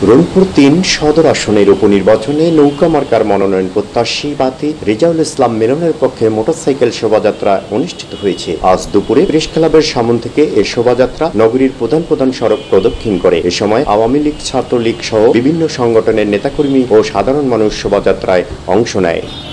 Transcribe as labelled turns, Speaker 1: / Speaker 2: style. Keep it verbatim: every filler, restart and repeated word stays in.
Speaker 1: রংপুর তিন সদর আসনের উপনির্বাচনে নৌকা মার্কার মনোনয়ন প্রত্যাশী প্রার্থী রেজাউল ইসলাম মিলনের পক্ষে মোটরসাইকেল শোভাযাত্রা অনুষ্ঠিত হয়েছে। আজ দুপুরে প্রেস ক্লাবের সামনে থেকে এ শোভাযাত্রা নগরীর প্রধান প্রধান সড়ক প্রদক্ষিণ করে। এ সময় আওয়ামী লীগ, ছাত্রলীগ সহ বিভিন্ন সংগঠনের নেতাকর্মী ও সাধারণ মানুষ শোভাযাত্রায় অংশ নেয়।